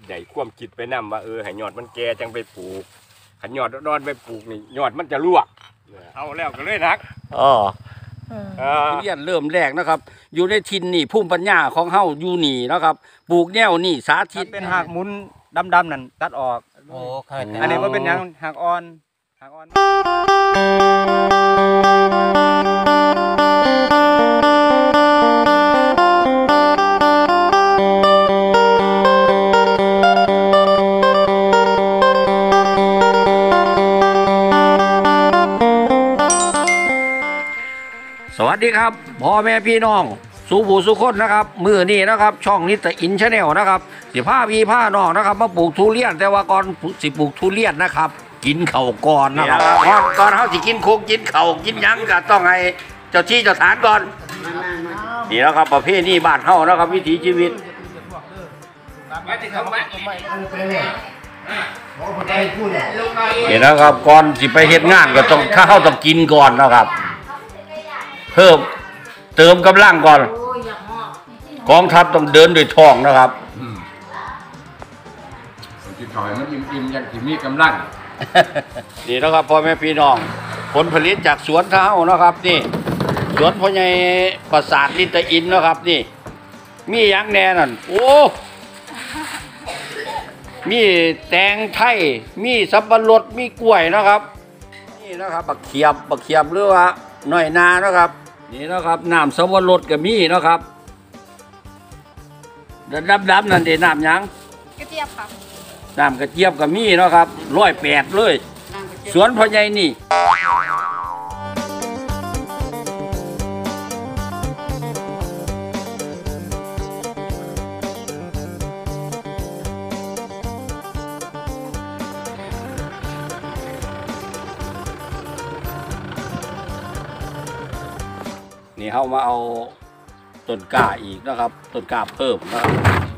ได้ความคิดไปนำว่าให้ยอดมันแก่จังไปปลูกขันยอดดอนไปปลูกนี่ยอดมันจะลวกเอาแล้วก็เลยนักทุเรียนเริ่มแรกนะครับอยู่ในทินนี่ภูมิปัญญาของเฮาอยู่นี่นะครับปลูกแนวนี่สาธิตเป็นหากหมุนดำๆนั่นตัดออกโอ้อันนี้ว่าเป็นยังหากอ่อนสวัสดีครับพ่อแม่พี่น้องสู่ผู้สุคนนะครับมือนี่นะครับช่องนิตอินชาแนลนะครับ15 น้องนะครับมาปลูกทุเรียนแต่ว่าก่อนสิปลูกทุเรียนนะครับกินเข่าก่อนนะครับก่อนเขาสิกินโคกกินเข่ากินยังก็ต้องให้เจ้าที่เจ้าฐานก่อนนี่นะครับประเภทนี้บ้านเขานะครับวิถีชีวิตนี่นะครับก่อนสิไปเฮ็ดงานก็ต้องถ้าเขาต้องกินก่อนนะครับเพิ่มเติมกำลังก่อนกองทัพต้องเดินด้วยท้องนะครับกินข้าวมันอิ่มๆอย่างที่มีกำลังนี่นะครับพ่อแม่พี่น้องผลผลิตจากสวนเท้านะครับนี่สวนพ่อใหญ่ปราสาทนิตอินนะครับนี่มีอย่างแน่นั่นโอ้มีแตงไทยมีสับปะรดมีกล้วยนะครับนี่นะครับบักเขียบหรือว่าน้อยนานะครับนี่นะครับน้ำสับปะรดก็มีนะครับดำนั่นเดี๋ยวน้ำยังกระเจี๊ยบครับน้ำกระเจี๊ยบก็มีนะครับ108เลยสวนพ่อใหญ่นี่นี่เข้ามาเอาต้นกล้าอีกนะครับต้นกล้าเพิ่มนะครับ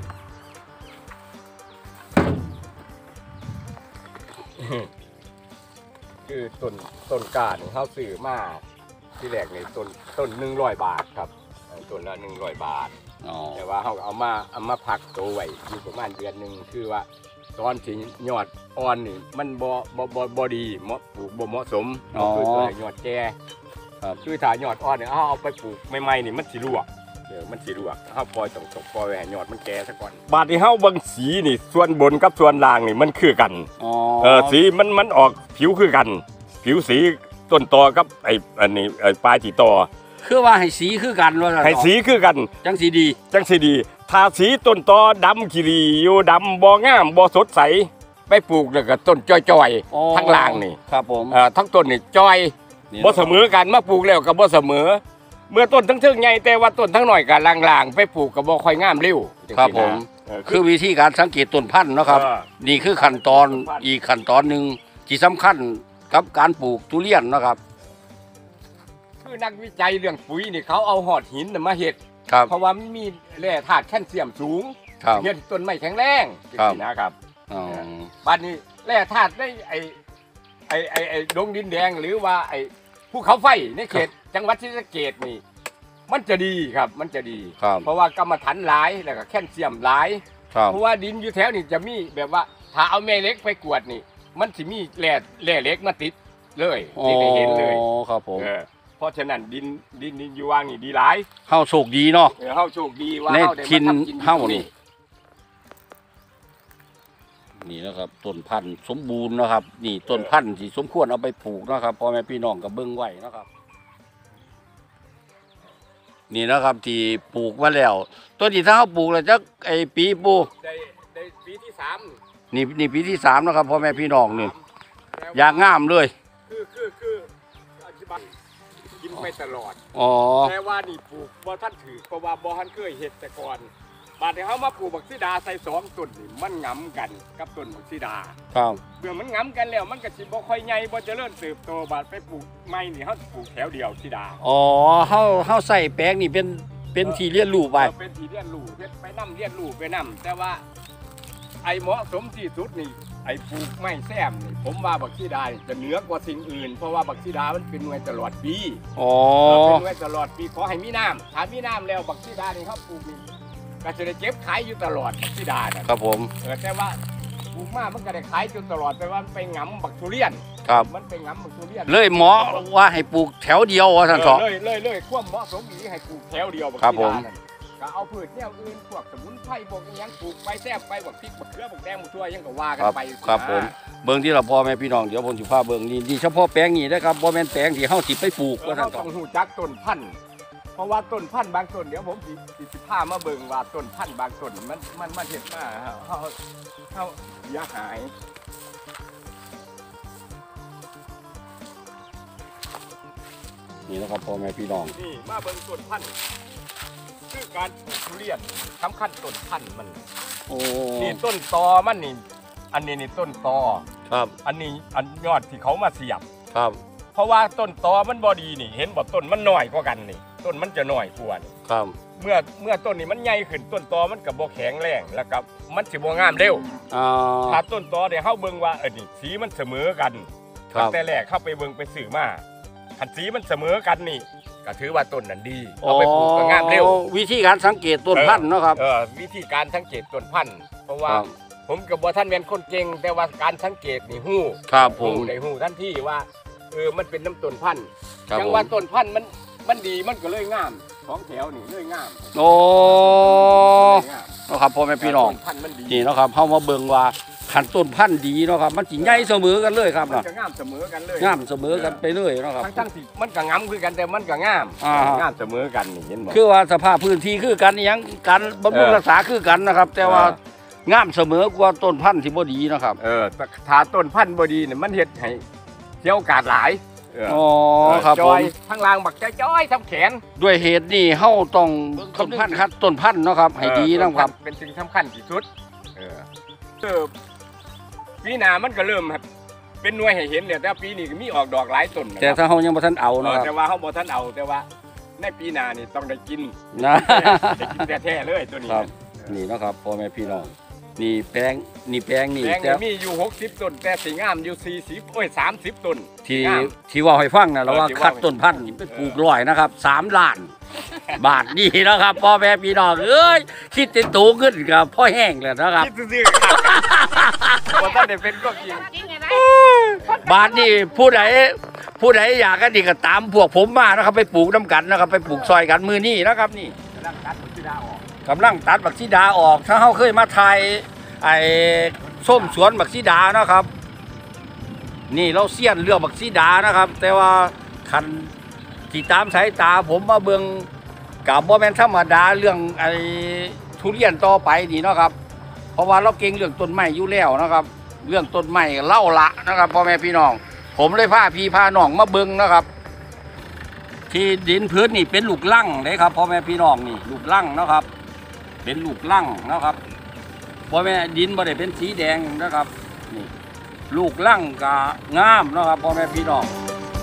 คือต้นกล้าเนี่ยเขาซื้อมาที่แรกนี่ต้น100 บาทครับต้นละ100 บาทแต่ว่าเขาเอามาพักตัวไว้อยู่ประมาณเดือนหนึ่งคือว่าตอนที่ยอดอ่อนนี่มันบ่ดีปลูกบ่เหมาะสมคือตัวยอดแก่คือถ้ายอดอ่อนเนี่ยเอาไปปลูกใหม่ๆนี่มันสิลวกมันสิลวกเขาปล่อยต้องปล่อยให้ยอดมันแก่ซะก่อนบาดที่เขาเบิ่งสีนี่ส่วนบนกับส่วนล่างนี่มันคือกันสีมันออกผิวคือกันผิวสีต้นตอกับอันนี้ปลายที่ตอคือว่าให้สีคือกันว่าให้สีคือกันจังสีดีถ้าสีต้นตอดำขี้รีอยู่ดำบ่งามบ่สดใสไปปลูกแล้วก็ต้นจ้อยๆทั้งล่างนี่ครับผมทั้งต้นนี่จ้อยบ่เสมอกันมาปลูกแล้วก็บ่เสมอเมื่อต้นทั้งใหญ่แต่ว่าต้นทั้งหน่อยก็ล่างๆไปปลูกก็บ่ค่อยงามเร็วครับผมคือวิธีการสังเกตต้นพันธุ์นะครับนี่คือขั้นตอนอีกขั้นตอนหนึ่งที่สำคัญกับการปลูกทุเรียนนะครับคือนักวิจัยเรื่องปุ๋ยนี่เขาเอาหอดหินมาเฮ็ดเพราะว่ามันมีแร่ธาตุแคลเซียมสูงเฮ็ดต้นไม้แข็งแรงนะครับบัดนี้แร่ธาตุในดงดินแดงหรือว่าภูเขาไฟในเขตจังหวัดศรีสะเกษนี่มันจะดีครับมันจะดีเพราะว่ากรรมฐานหลายแล้วก็แคลเซียมหลายเพราะว่าดินอยู่แถวนี่จะมีแบบว่าถ้าเอาแม่เหล็กไปกวดนี่มันสิมีแร่เหล็กมาติดเลยที่ได้เห็นเลยครับผมเพราะฉะนั้นดินอยู่ว่างนี่ดีหลายเฮาโชคดีเนาะเฮาโชคดีว่าเฮาได้มาทำกินเฮานี่นะครับต้นพันธุ์สมบูรณ์นะครับนี่ต้นพันธุ์ที่สมควรเอาไปปลูกนะครับพ่อแม่พี่น้องก็เบิ่งไว้นะครับนี่นะครับที่ปลูกมาแล้วต้นที่ถ้าเขาปลูกแล้วจะปีปลูกได้ปีที่3 นี่ปีที่3นะครับพ่อแม่พี่น้องนี่อย่างงามเลยคืออธิบายกินไปตลอดแต่ว่านี่ปลูกบ่ทันถือเพราะว่าบ่ทันเคยเฮ็ดแต่ก่อนบาดที่เขามาปลูกบักซีดาใส่2ต้นนี่มันงำกันกับต้นบักซีดาเมื่อมันงำกันแล้วมันก็สิบ่ค่อยใหญ่บ่เจริญเติบโตบาดไปปลูกใหม่นี่เขาปลูกแถวเดียวซีดาเฮาใส่แปลงนี่เป็นที่เรียนรู้ไปเป็นที่เรียนรู้เฮ็ดไปนำเรียนรู้ไปนำแต่ว่าเหมาะสมที่สุดนี่ปลูกไม้แซมนี่ผมว่าบักซีดาจะเหนือกว่าสิ่งอื่นเพราะว่าบักซีดามันเป็นหน่วยตลอดปีเป็นหน่วยตลอดปีขอให้มีน้ำถ้ามีน้ำแล้วบักซีดานี่เขาปลูกนี่ก็จะได้เก็บขายอยู่ตลอดที่ดาน่ะครับผมแต่ว่าปลูกมามันก็ได้ขายจนตลอดแต่ว่ามันไปงำบักทุเรียนครับมันไปงำบักทุเรียนเลยหมอว่าให้ปลูกแถวเดียวว่าท่านสอเลยความเหมาะสมอีให้ปลูกแถวเดียวบักครับที่ผมดานั่นก็เอาพืชแนวอื่นพวกสมุนไพรพวกอิหยังปลูกไปแซ่บไปบักพริกบักเขือบักแดงบักชั่วยังก็ว่ากันไปครับผมเบิ่งที่เราพ่อแม่พี่น้องเดี๋ยวผมสิพาเบิ่งนี่เฉพาะแปลงนี้นะครับบ่แม่นแปลงที่เฮาสิไปปลูกว่าท่าเรานสอต้องหูจักต้นพันธุ์เพราะว่าต้นพันธุ์บางต้นเดี๋ยวผมสิพามาเบิ่งว่าต้นพันธุ์บางต้นมันเห็ดมาเขาเสียหายนี่นะครับพ่อแม่พี่น้องนี่มาเบิ่งต้นพันธุ์คือการปลูกทุเรียนสำคัญต้นพันธุ์มันโอ้นี่ต้นตอมันนี่อันนี้นี่ต้นตอครับอันนี้อันยอดที่เขามาเสียบครับเพราะว่าต้นตอมันบอดีนี่เห็นบอกต้นมันน้อยกว่ากันนี่ต้นมันจะน้อยกว่านี่ครับเมื่อต้นนี้มันใหญ่ขึ้นต้นตอมันกับบ่แข็งแรงแล้วก็มันสิบ่งามเร็วอ่าถ้าต้นตอเดี๋ยวเฮาเบิ่งว่านี่สีมันเสมอกันครับตั้งแต่แรกเข้าไปเบิ่งไปสื่อมาคันสีมันเสมอกันนี่ก็ถือว่าต้นนั้นดีเอาไปปลูกก็งามเร็ววิธีการสังเกตต้นพันธุ์เนาะครับวิธีการสังเกตต้นพันธุ์เพราะว่าครับผมกับบ่ท่านเป็นคนเก่งแต่ว่าการสังเกตนี่ฮู้ครับผมได้ฮู้ทันทีว่ามันเป็นน้ำต้นพันธุ์ครับจังผมว่าต้นพันธุ์มันดีมันก็เลยงามของแถวนี่เลยงามโอ้เลยงามเนาะครับพ่อแม่พี่น้องต้นพันธุ์มันดีนี่เนาะครับเฮามาเบิ่งว่าขันต้นพันธุ์ดีเนาะครับมันสิใหญ่เสมอกันเลยครับมันเนาะจะงามเสมอกันเลยงามเสมอกันไปเลยเนาะครับทั้งที่มันก็งามคือกันแต่มันก็งามอ่างามเสมอกันนี่เห็นบ่คือว่าสภาพพื้นที่คือกันอิหยังการบำรุงรักษาคือกันนะครับ แต่ว่างามเสมอกว่าต้นพันธุ์ที่บ่ดีนะครับแต่ถ้าต้นพันธุ์บ่ดีเนี่ยมันเฮ็ดให้เสียโอกาสหลายอ๋อครับจผอมยทั้งล่างบักจ้อยๆทำแขนด้วยเหตุนี้เฮาต้องต้นพันธุ์คัดต้นพันธุ์เนาะครับให้ดีนะครับเป็นสิ่งสำคัญที่สุดปีหน้ามันก็เริ่มครับเป็นหน่วยให้เห็นเลยแต่ปีนี้ก็มีออกดอกหลายต้นนะแต่ครับถ้าเฮายังบ่ทันเอาเนาะครับแต่ว่าเขาบ่ทันเอาแต่ว่าในปีหน้านี่ต้องได้กินนะได้กินแท้ๆเลยตัวนี้ครับ นี่เนาะครับพ่อแม่พี่น้องนี่แปลงนี่แปลงแต่นี่มีอยู่60ต้นแต่สีงามอยู่30ต้นที่งามที่ว่าให้ฟังนะเราว่าที่ว่าคัดต้นพันธุ์ไปปลูกร้อยนะครับ3 ล้าน บาทนี่นะครับพ่อแม่พี่น้องเอ้ยคิดจะโตขึ้นกับพ่อแห้งแล้วนะครับคิดซื่อๆครับบ่ทันได้เป็นก็จริงบาทนี่ผู้ใดอยากกันดีก็ตามพวกผมมานะครับไปปลูกน้ำกันนะครับไปปลูกซอยกันมือนี่นะครับนี่กำลังตัดที่ดาออกกำลังตัดบักซีดาออกถ้าเขาเคยมาไทยไอ้ส้มสวนบักซีดานะครับ นี่เราเสี้ยนเรื่องบักซีดานะครับ แต่ว่าคันที่ตามสายตาผมมาเบิ่งกับบ่แม่นธรรมดาเรื่องไอ้ทุเรียนต่อไปนี่เนาะครับ เพราะว่าเราเก่งเรื่องต้นไม้อยู่แล้วนะครับ เรื่องต้นไม้เล่าละนะครับพ่อแม่พี่น้อง ผมเลยพาพี่พาน้องมาเบิ่งนะครับ ที่ดินพื้นนี่เป็นลูกลั่งเลยครับพ่อแม่พี่น้องนี่ลูกลั่งนะครับ เป็นลูกลั่งนะครับพ่อแม่ดินบ่ได้เป็นสีแดงนะครับนี่ลูกลั่งกะงามนะครับพ่อแม่พี่น้อง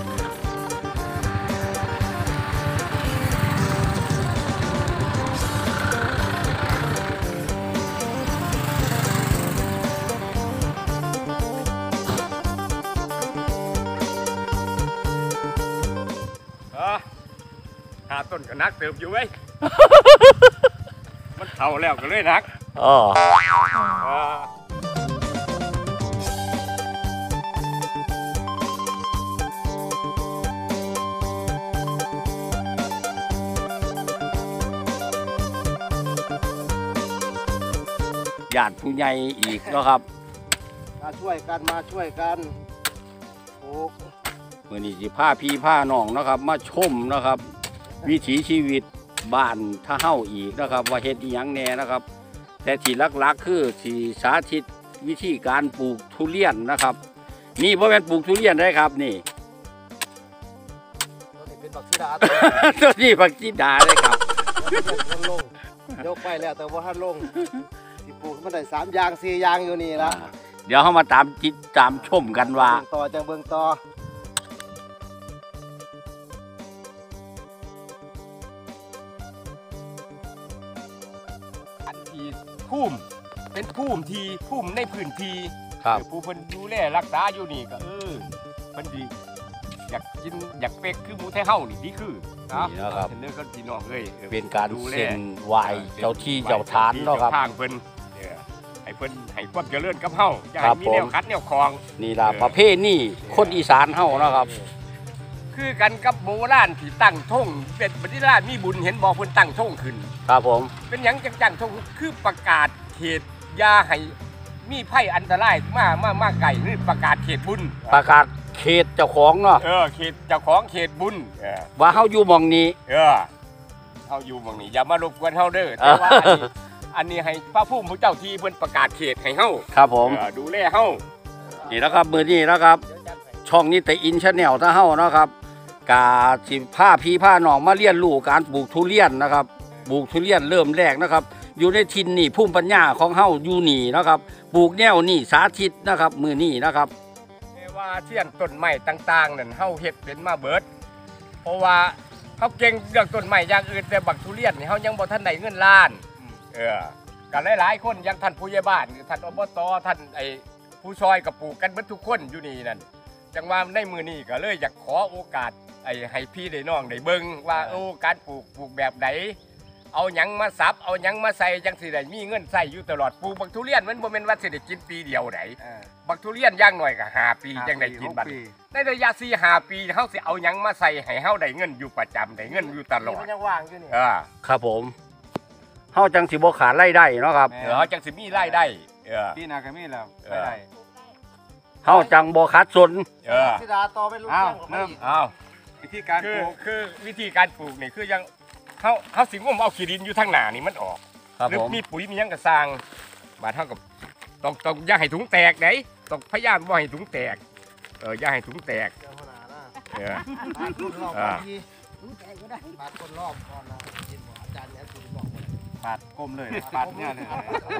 หาต้นก็นักเติบอยู่เว้ย มันเฒ่าแล้วก็เลยนักอ๋อ ญาติผู้ใหญ่อีกนะครับมาช่วยกันโอ้มื่อนี้สิพาพี่พาน้องนะครับ มาชมนะครับ วิถีชีวิตบ้านท่าเฮ้าอีกนะครับ ว่าเฮ็ดอีหยังแน่นะครับ แต่ที่หลักๆคือที่สาธิตวิธีการปลูกทุเรียนนะครับ นี่บ่แม่นปลูกทุเรียนได้ครับนี่ตัวนี้เป็นบักซีดาตัวนี้ผักชีดาเลยครับมันลงยกไปแล้วแต่ว่าท่านลงสิปลูกมันได้3อย่าง4อย่างอยู่นี่ละเดี๋ยวเขามาตามจิตตามชมกันว่าต่อจังเบิ่งต่ออันที่พุ่มเป็นพุ่มทีพุ่มในพื้นที่ครับผู้เพิ่นดูแลรักษาอยู่นี่ก็เพิ่นดีอยากกินอยากเป๊กคือหมูไทยเฮานี่ดีคือนะนี่นะครับเรื่องก็พี่น้องเอ้ยเป็นการดูแลเส้นไหวเจ้าที่เจ้าทานเนาะครับทางเพิ่นให้เพิ่นให้ความเจริญกับเฮาอย่าครัให้บมีแนวผมคัดแนวคลองนี่ล่ะประเภทนี่คนอีสานเฮานะครับคือกันกับโบราณที่ตั้งธงเป็นปฏิราชมีบุญเห็นบ่เพิ่นตั้งธงขึ้นครับผมเป็นหยังจังๆธงคือประกาศเขตอยาให้มีภัยอันตรายมาไกลนี่ประกาศเขตบุญประกาศเขตเจ้าของเนาะเขตเจ้าของเขตบุญว่าเฮาอยู่หม่องนี้เฮาอยู่หม่องนี้อย่ามารบกวนเฮาเด้อแต่ว่าอันนี้ให้พระผู้มีเจ้าที่เพิ่นประกาศเขตให้เฮาครับผมดูแลเฮานี่นะครับมื้อนี้นะครับ ช่องนี้แต่อินชาแนลถ้าเฮานะครับกาสิผ้าพี่ผ้าน้องมาเรียนรู้การปลูกทุเรียนนะครับปลูกทุเรียนเริ่มแรกนะครับ อยู่ในทินนี่ภูมิปัญญาของเฮาอยู่นี่นะครับปลูกแนวนี่สาธิตนะครับมื้อนี้นะครับแต่ว่าเสี้ยนต้นไม้ต่างๆนั่นเฮาเฮ็ดเป็นมาเบิดเพราะว่าเฮาเก่งเรื่องต้นไม้อย่างอื่นแต่บักทุเรียนนี่เฮายังบ่ทันได้เงินล้านกันหลายๆคนอย่างท่านผู้ใหญ่บ้านท่านอบตท่านผู้ซอยก็ปลูกกันเบิดทุกคนอยู่นี่นั่นจังว่าในมื้อนี้ก็เลยอยากขอโอกาสให้พี่ได้น้องได้เบิ่งว่าการปลูกแบบใดเอาหยังมาสับเอาหยังมาใส่จังสิได้มีเงินใส่อยู่ตลอดปลูกบักทุเรียนมันบ่แม่นว่าสิได้กินปีเดียวไดบักทุเรียนอย่างน้อยก็5 ปีจังได้กินบัดในระยะ4-5 ปีเฮาสิเอาหยังมาใส่ให้เฮาได้เงินอยู่ประจำได้เงินอยู่ตลอดมันยังว่างอยู่นี่ครับผมเฮาจังสิบ่ขาดรายได้เนาะครับเฮาจังสิมีรายได้พี่นาก็มีแล้วได้เฮาจังบ่ขาดสนสิดาต่อไปลูกอ้าวเรื่องของมันเริ่มอีกวิธีการปลูกคือวิธีการปลูกนี่คือยังเขาสิงมเอาขี้ดินอยู่ทางหน้านี่มันออกครับหรือผมมีปุ๋ยมีหยังกระสร้างบาดเท่ากับต้องอย่าให้ถุงแตกไหนต้องพยายามบ่ให้ถุงแตกอย่าให้ถุงแตกเดี๋ยวหัวหน้านะเออปาดคนรอบก่อนทีปาดคนรอบก่อนนะกินบ่อาจารย์เนี่ยคุณบอกหมดปาดก้มเลยปาดเนี่ยเลย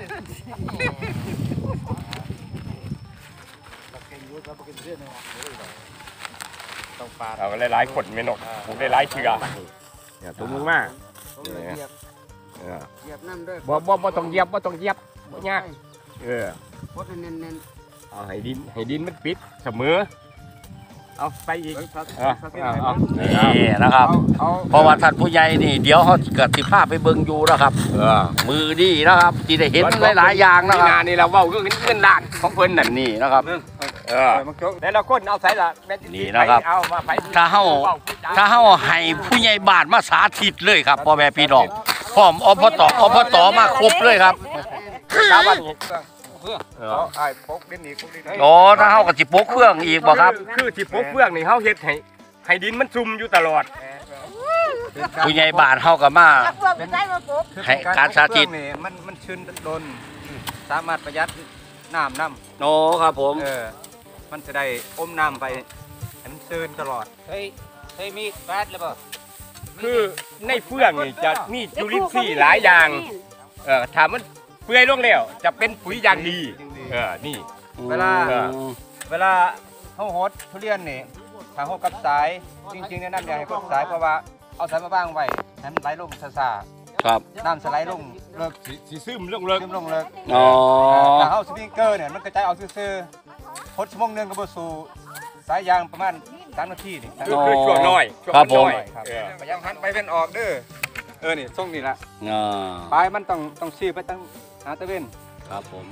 เราเก่งอยู่เราเป็นเรื่องนึงต้องปาดเอาหลายๆคนไม่นกปลูกได้หลายเชือกเนี่ยตัวมึงมากผมเลยเหยียบเหยียบน้ำด้วยบ่ต้องเหยียบบ่ยากพดเน้นเอาให้ดินมันปิดเสมอเอาไปอีกเอานี่นะครับเพราะว่าท่านผู้ใหญ่นี่เดี๋ยวเฮาก็สิพาไปเบิ่งอยู่นะครับมือดีนะครับที่ได้เห็นหลายๆอย่างนะคนี่รับนานี่เราเว้าเรื่องเงินล้านของเพิ่นนั่นนี่นะครับแต่ละคนเอาใส่ละแม่นี่นะครับเอามาไปถ้าเฮาให้ผู้ใหญ่บ้านมาสาธิตเลยครับพ่อแม่พี่น้องพร้อมอบตมาครบเลยครับชาวบ้านนี่เอาไอ้ปกดินนี่ปกดินอ๋อถ้าเฮาก็สิปกเครื่องอีกบ่ครับคือที่ปกเฟืองนี่เฮาเฮ็ดให้ดินมันซุ่มอยู่ตลอดผู้ใหญ่บ้านเฮาก็มา ให้การสาธิตนี่มันชื้นโดนสามารถประหยัดน้ำโอ้ครับผมมันจะได้อมน้ำไปให้มันชื้นตลอดเฮ้ยมีแฟตหรือเปล่าคือในเฟืองนี่จะมีจุลินทรีย์หลายอย่างถ้ามันเปื่อยลงแล้วจะเป็นปุ๋ยอย่างดีนี่เวลาเขาโหดทุเรียนนี่ถ้าโหดกับสายจริงๆแนะนำอย่าให้กับสายเพราะว่าเอาสายมาบ้างไว้ให้มันไหลลงซ่าครับๆน้ำสไลด์ลงเลิกสิซึมลงเลิกซึมลงเลิกอ๋อถ้าเอาสปริงเกอร์เนี่ยมันกระจายออกซื่อๆพดชั่วโมงนึงก็บ่สู่สายยางประมาณ3 นาทีนี่คือช่วงน้อยช่วงครับผมน้อยพยายามหันไปเป็นออกเด้อนี่ทรงนี่ละอ่าปลายมันต้องซีไปตั้งหาตะเวนครับผม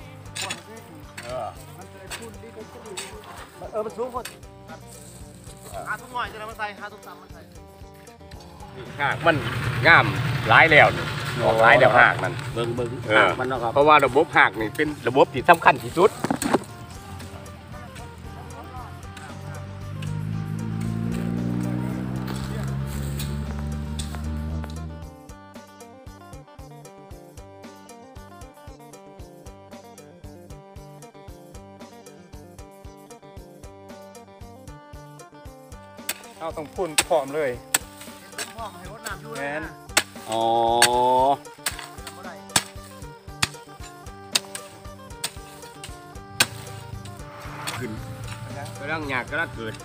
มันสูงคนหาทุกหน่อยจะได้มาใส่หาทุกซ้ำมาใส่หากมันงามหลายแล้วนี่ออกหลายแล้วหากมันเบิ่งเออมันเนาะครับเพราะว่าระบบหากนี่เป็นระบบที่สำคัญที่สุดเอาต้องพุ่นพร้อมเลยพ่อให้รดน้ำอยู่แม่นอ๋อขึ้นกำลังหยากกำลังเกิด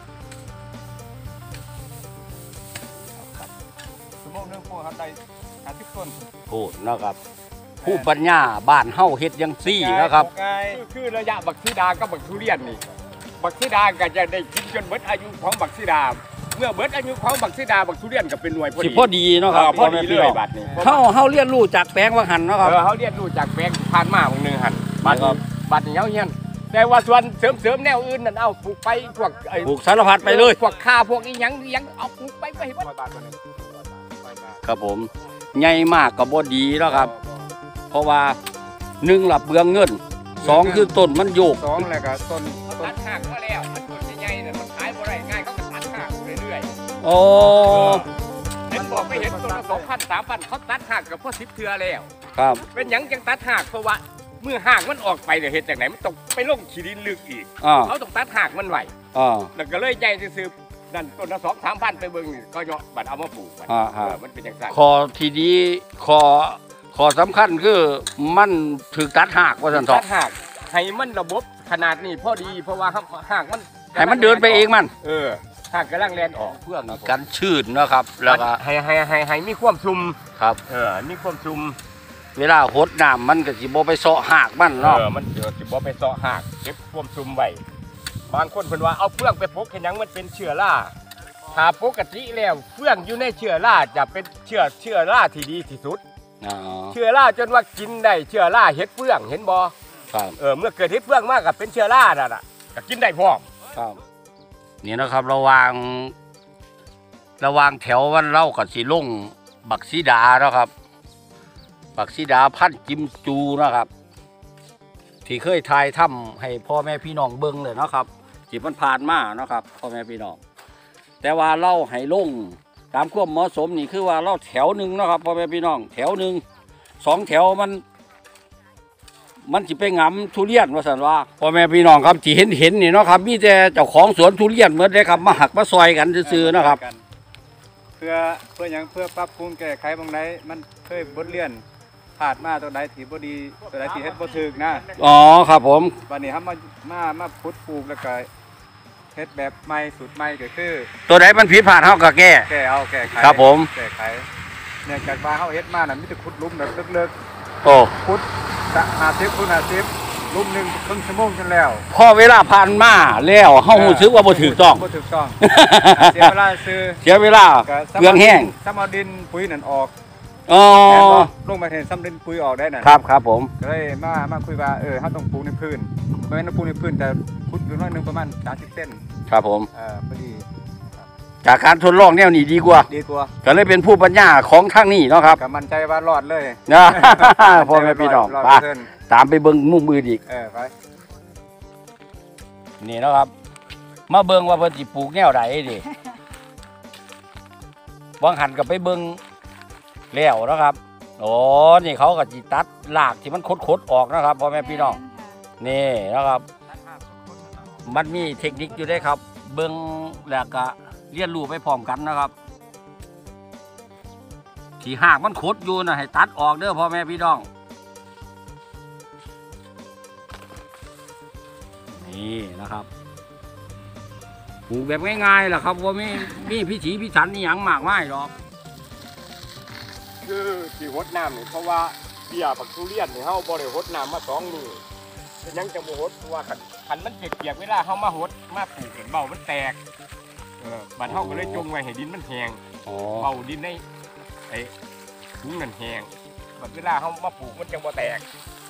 ชั่วโมงนึงพวกเขาได้50 ต้นพูดเนาะครับผู้ปัญญาบ้านเฮาเฮ็ดจังซี่นะครับง่ายคือระยะบักทีดากับบักทุเรียนนี่บักซีดาก็จะได้กินจนเบิดอายุของบักซีดาเมื่อเบิดอายุของบักซีดาบักทุเรียนก็เป็นหน่วยพอสิดีพอดีเนาะครับพอดีเลยบัดนี้เฮาเรียนรู้จากแปลงว่าหันเนาะครับเขาเรียนรู้จากแบงค์ผ่านมาของหนึ่งหันบัดครับบัดนี้เฮียนแต่ว่าส่วนเสริมแนวอื่นนั่นเอาปลูกไปพวกไอ้ปลูกสารพัดไปเลยพวกข้าพวกอีหยังเอาปลูกไปเห็นบ่ครับผมใหญ่มากก็บ่ดีแล้วครับ เพราะว่า1ล่ะเปลืองเงิน2คือต้นมันโยกสองแล้วก็ต้นตัดหักมาแล้วมันต้นใหญ่ๆเนี่ยมันขายบ่ได้ง่ายเขาก็ตัดหักเรื่อยโอ้ๆเห็นบอกไม่เห็นต้นละ2,000 3,000เขาตัดหักกับพวก10 เทื่อแล้วครับเป็นหยังจังตัดหักเพราะว่าเมื่อหักมันออกไปเนี่ยเฮ็ดจากไหนมันต้องไปลงขี้ดินลึกอีกอ่าเขาต้องตัดหักมันไว้อ่าแล้วก็เลยใหญ่ซื้อๆนั่นต้นละ2-3,000ไปเบิ่งนี่ก็ยอบัดเอามาปลูกบัด มันเป็นจังซั่นคอที่ดีคอสำคัญคือมันถูกตัดหากว่าซั่นเถตัอะดหักให้มันระบบขนาดนี้พอดีเพราะว่าหักมันให้มันเดินไปเองมันหักกำลังแล่นออกเพื่อกันชื้นนะครับ แล้วก็ให้มีความชุ่มครับมีความชุ่มเวลาหดน้ำมันก็สิบ่ไปเซาะหากมันเนาะมันเดี๋ยวสิบ่ไปเซาะหักเก็บความชุ่มไว้บางคนเพิ่นว่าเอาเฟืองไปปกเห็นหยังมันเป็นเชื้อราถ้าปกติแล้วเฟืองอยู่ในเชื้อราจะเป็นเชื้อราที่ดีที่สุดอ๋อเชื้อราจนว่ากินได้เชื้อราเห็ดเฟืองเห็นบ่ครับเมื่อเกิดเห็ดเฟืองมากกับเป็นเชื้อราน่ะก็กินได้พร้อมครับนี่นะครับระหว่างแถววันเล่ากับสีลงบักซีดาเนาะครับ บักซีดาพันธุ์จิมจูนะครับ ที่เคยทายถ้ำให้พ่อแม่พี่น้องเบิ่งเลยเนาะครับที่มันผ่านมาเนาะครับพ่อแม่พี่น้องแต่ว่าเล่าให้ลงตามความเหมาะสมนี่คือว่าเล่าแถวหนึ่งเนาะครับพ่อแม่พี่น้องแถวหนึ่ง2 แถวมันสิไปงำทุเรียนว่าสันว่าพ่อแม่พี่น้องครับที่เห็นนี่เนาะครับมีแต่เจ้าของสวนทุเรียนเหมือนเลยครับมาหักมาซอยกันซื่อๆนะครับเพื่อหยังเพื่อปรับปรุงแก้ไขบางใดมันเคยบทเรียนผ่านมาตัวใดที่บ่ดีตัวใดที่เฮ็ดบ่ถูกนะอ๋อครับผมวันนี้เฮามาพุดปลูกแล้วก็เฮ็ดแบบใหม่สูตรใหม่ก็คือตัวไหนมันผิดพลาดเฮาก็แก้แก้ไขครับผมแก้ไขเนี่ยจากว่าเฮาเฮ็ดมาน่ะมีแต่ขุดหลุมแบบลึกโอ้ๆขุด50คูณ50หลุมหนึงครึ่งชั่วโมงจนแล้วพอเวลาผ่านมาแล้วเฮารู้สึกว่าบ่ถูกต้องบ่ถูกต้องเสียเวลาซื้อเสียเวลาเปลืองแห้งซ้ำเอาดินปุ๋ยนั่นออกอ๋อแม่นบ่ลงมาเห็นซ้ำดินปุ๋ยออกได้น่ะครับผมก็เลยมาคุยว่าเฮาต้องปลูกในพื้นบ่แม่นปลูกในพื้นแต่ขุดอยู่น้อยหนึงประมาณ30เซนครับผมพอดีจากการทดลองแนวนี้ดีกว่าดีกว่าก็เลยเป็นผู้ปัญญาของทางนี้เนาะครับก็มั่นใจว่ารอดเลยนะ พ่อแม่พี่น้อง 100% ไปตามไปเบิ่งมุมมืออีกไปนี่เนาะครับ มาเบิ่งว่าเพิ่นสิปลูกแนวใดดิวางหันก็ไปเบิ่งแล้วเนาะครับโอ้นี่เขาก็สิตัดรากที่มันคดๆออกนะครับพ่อแม่พี่น้องนี่นะครับ มันมีเทคนิคอยู่ได้ครับ เบิ่งแล้วก็เรียนรู้ไปพร้อมกันนะครับ ที่หากมันคดอยู่นะให้ตัดออกเด้อพ่อแม่พี่น้องนี่นะครับปลูกแบบง่ายๆแหละครับว่ามีพิถีพิถันนี่ยังมากมายหรอกคือที่หดน้ำนี่เพราะว่าเบี้ยผักทุเรียนนี่เฮาบ่ได้หดน้ำมา2 มื้อเป็นหยังจังบ่หดเพราะว่าคันมันเปียกๆเวลาเฮามาหดมาปลูกเห็นเบ้ามันแตกบัดเฮาก็เลยจงไว้ให้ดินมันแห้งอ๋อเบ้าดินในไอ้ถุงนั่นแห้งบัดเวลาเฮามาปลูกมันจังบ่แตก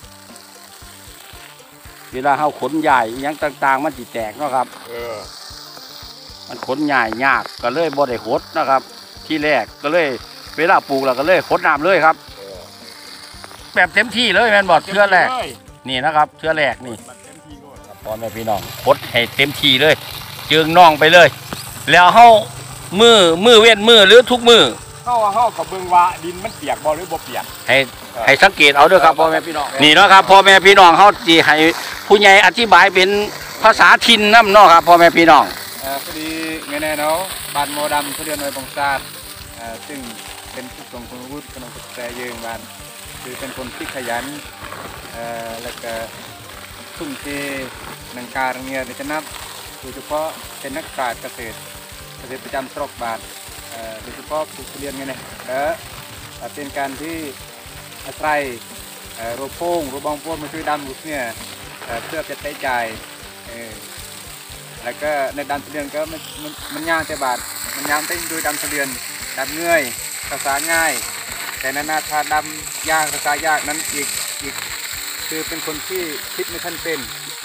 เวลาเขาขนใหญ่อิหยังต่างๆ มันสิแตกเนาะครับ มันขนใหญ่ยากก็เลยบ่ได้หดนะครับ ที่แรกก็เลยเวลาปลูกเราก็เลยหดน้ำเลยครับ แบบเต็มที่เลยแม่นบ่เทื่อแรกนี่นะครับเทื่อแรกนี่พ่อแม่พี่น้องหดให้เต็มที่เลยจึงน่องไปเลย แล้วเฮามือเว้นมือหรือทุกมือเฮาก็เบิ่งว่าดินมันเปียกบ่หรือบ่เปียกให้สังเกตเอาเด้อครับพ่อแม่พี่น้องนี่เนาะครับพ่อแม่พี่น้องเฮาสิให้ผู้ใหญ่อธิบายเป็นภาษาถิ่นนำเนาะครับพ่อแม่พี่น้องพอดีไงแน่เนาะบ้านโมดำทุเรียนหน่วยบงซาดซึ่งเป็นผู้ทรงคุณวุฒิกำลังศึกษาเยืองบ้านคือเป็นคนที่ขยันแล้วก็ทุ่มเทนังการเงียในจะนับโดยเฉพาะเป็นนักปราชญ์เกษตรประจำตรอกบาทโดยเฉพาะปลูกทุเรียนไงเนี่ยและเป็นการที่อาศัยโรโป้งโรบองโป้งมาช่วยดำบุกเนี่ยเพื่อจะใช้จ่ายแล้วก็ในดำทุเรียนก็มันย่างแต่บาดมันย่างได้โดยดำทุเรียนดำเงื่อยภาษาง่ายแต่นานาชาดำยากภาษายากนั้นอีกคือเป็นคนที่คิดไม่ทันเป็น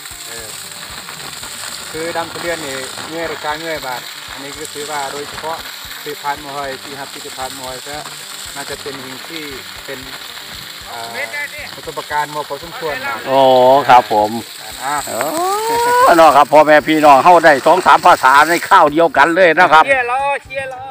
คือดำทุเรียนนี่เงื่อยราคาเงื่อยบาทอันนี้ก็ถือว่าโดยเฉพาะคือพานมอยที่ฮับที่พานมอยก็น่าจะเป็นสิ่งที่เป็นประสบการณ์มาพอสมควรนะโอ้ครับผมเนาะครับพ่อแม่พี่น้องเข้าได้2-3ภาษาในข้าวเดียวกันเลยนะครับเชียร์รอ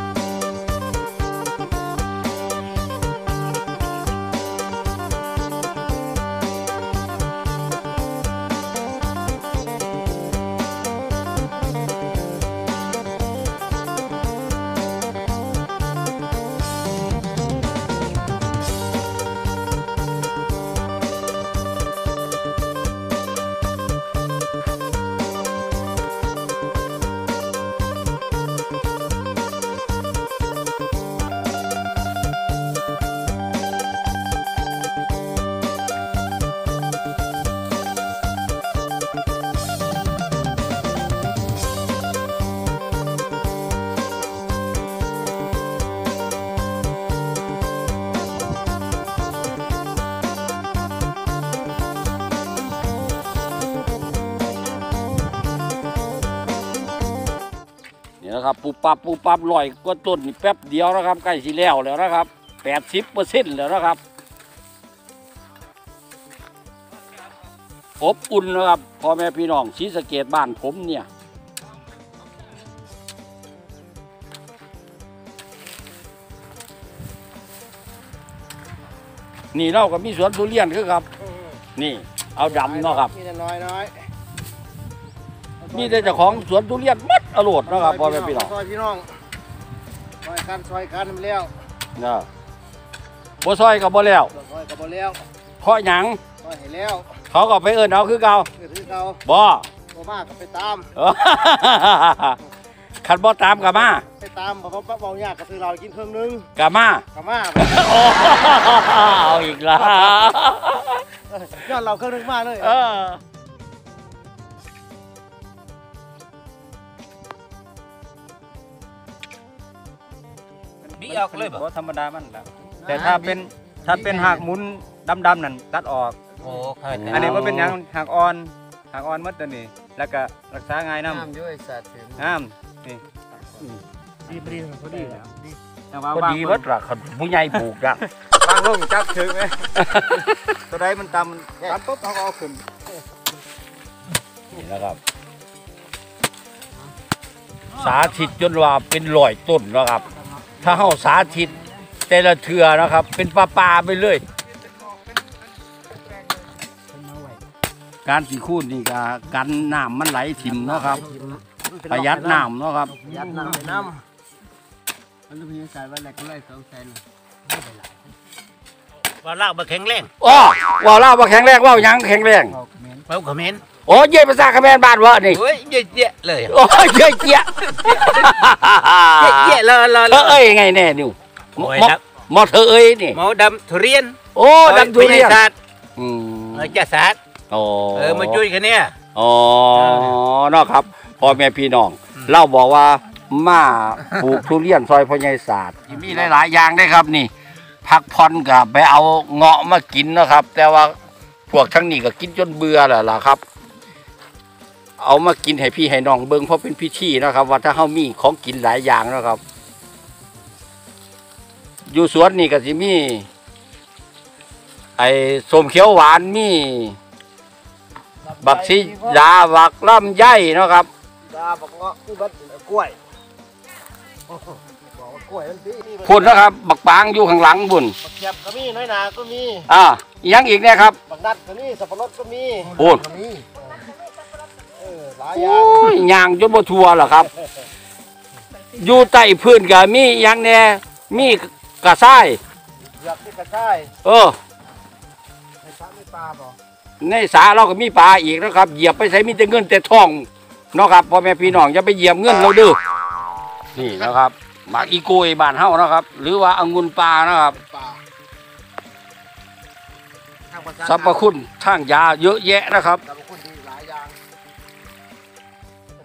นะครับปูปับลอยก็ต้นนี่แป๊บเดียวนะครับใกล้สิแล้วนะครับ80%แล้วนะครับอบอุ่นนะครับพ่อแม่พี่น้องศรีสะเกษบ้านผมเนี่ยนี่เราก็มีสวนทุเรียนคือครับนี่เอาดำเนาะครับมีแต่น้อยมีแต่เจ้าของสวนทุเรียนมัดอรรถนะครับพ่อแม่พี่น้องซอยพี่น้องซอยกันมันแล้วนะบ่ซอยกับบ่แล้วซอยกับบ่แล้วเพราะหยังซอยให้แล้วเขาก็ไปเอิ้นเอาคือเก่าบ่มากก็ไปตามคันบ่ตามกับมาไปตามบ่เบายากก็ซื้อเรากินเครื่องนึงกับมาเอาอีกแล้วย้อนเราเครื่องนึงมาเลยนี่ออกเลยบ่ธรรมดามันแล้วแต่ถ้าเป็นหากหมุนดำนั่นตัดออกโอ้อันนี้ว่าเป็นยังหากอ่อนมัดตัวนี้แล้วก็รักษาง่ายน้ำด้วยสัตว์น้ำนี่ดีพอดีแต่ว่าดีวัดละผู้ใหญ่ปลูกอะบางลงจับถึงไหมตัวใดมันตำปุ๊บเขาก็เอาขึ้นนี่นะครับสาธิตจนว่าเป็น100 ต้นนะครับถ้าเฮาสาธิตแต่ละเทือนะครับเป็นปลาไปเลยการสีคูนนี่ก็กันน้ำมันไหลถิ่มเนาะครับประหยัดน้ำเนาะครับประหยัดน้ำมันต้องมีสายว่าแหลกไล่2 แสนว่าเล่ามาแข็งแรงอ๋อว่าเล่ามาแข็งแรงว่ายังแข็งแรงเป้าขมิ้นโอ้เย่ภาษาเขมรบ้านวะนี่โอ้ยเย่เลยโอ้เย่เเลยเอ้ยไงแน่นิวมอเธอเอ้ยนี่หมอดำทุเรียนโอ้ดำทุเรียนจ่าศาสตร์มาช่วยกันเนี่ยอ๋อเนาะครับพ่อแม่พี่น้องเล่าบอกว่ามาปลูกทุเรียนซอยพ่อใหญ่ศาสตร์มีหลายๆอย่างได้ครับนี่พักผ่อนกับไปเอาเงาะมากินนะครับแต่ว่าพวกทั้งนี้ก็กินจนเบื่อแล้วล่ะครับเอามากินให้พี่ให้น้องเบิ่งเพราะเป็นพิธีนะครับว่าถ้าเฮามีของกินหลายอย่างนะครับอยู่สวนนี่ก็สิมีไอ้ส้มเขียวหวานมีบักซีดาบักลำไยนะครับบักเงาะคือบักกล้วยบอกว่ากล้วยมันดีพุ่นนะครับบักปางอยู่ข้างหลังบุญบักแคบก็มีน้อยหนาก็มียังอีกเนี่ยครับบักนัดก็มีสับปะรดก็มีพุ่นหลายอย่างย่างจนบ่ทัวเหรอครับอยู่ใต้พื้นก็มียังแน่มีกระซ้ายอยากมีกระซ้ายในสระมีปลาบ่ในสระเราก็มีปลาอีกนะครับเหยียบไปใส่มีแต่เงินแต่ทองเนาะครับพ่อแม่พี่น้องอย่าไปเหยียบเงินเราดื้อนี่นะครับหมากอีโกยบ้านเฮานะครับ หรือว่าองุ่นปลานะครับสรรพคุณทางยาเยอะแยะนะครับ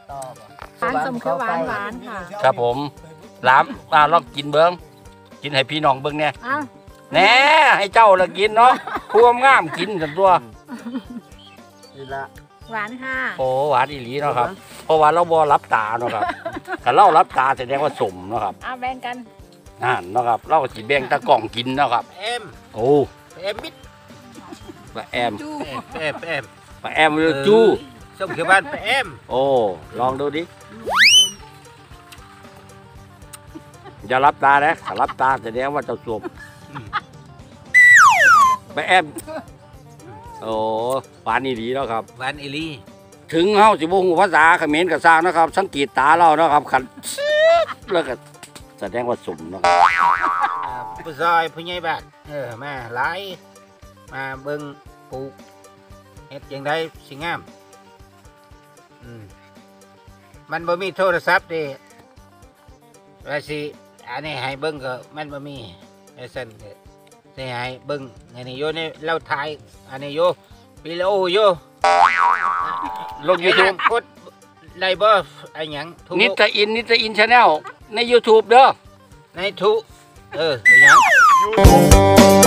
านสมเขียวหวานหวานค่ะครับผมลามลองกินเบิ้งกินให้พี่น้องเบิ้งเนี่ยอ้าวแหน่ให้เจ้าละกินเนาะผู้งามกินกันตัวนี่ละหวานค่ะโอ้หวานอีหลีเนาะครับเพราะว่าเราบ่รับตาเนาะครับถ้าเรารับตาแสดงว่าสมเนาะครับเอาแบ่งกันนั่นเนาะครับเราก็สิแบ่งตะกล่องกินเนาะครับเอ็มโอ้เอ็มมิดปลาแอมเอ็มเอ็มปลาแอมหรือจู้ส้มเขียวหวานเอ็มโอ้ลองดูดิอย่ารับตานะถ้ารับตาแสดงว่าเจ้าสมปลาแอมโอ้หวานอีหลีเนาะครับหวานอีลีถึงเฮาสิบ่ฮู้ภาษาเขมรก็สร้างนะครับ สังเกตตาเราเนาะครับคันแล้วก็แสดงว่าสมเนาะครับผู้ซอยผู้ใหญ่บ้านมาหลายมาเบิ่งปลูกเฮ็ดจังไดสิงามมันบ่มีโทรศัพท์เด้ว่าสิอันนี้ให้เบิ่งก็มันบ่มีไอ้ซั่นก็สิให้เบิ่งอันนี้อยู่ในเราถ่ายอันนี้อยู่วิดีโออยู่ลง YouTube กดได้บ่ไอ้หยังทุกนิตอินชาแนลใน YouTube เด้อในทุไอ้หยังยูทูบ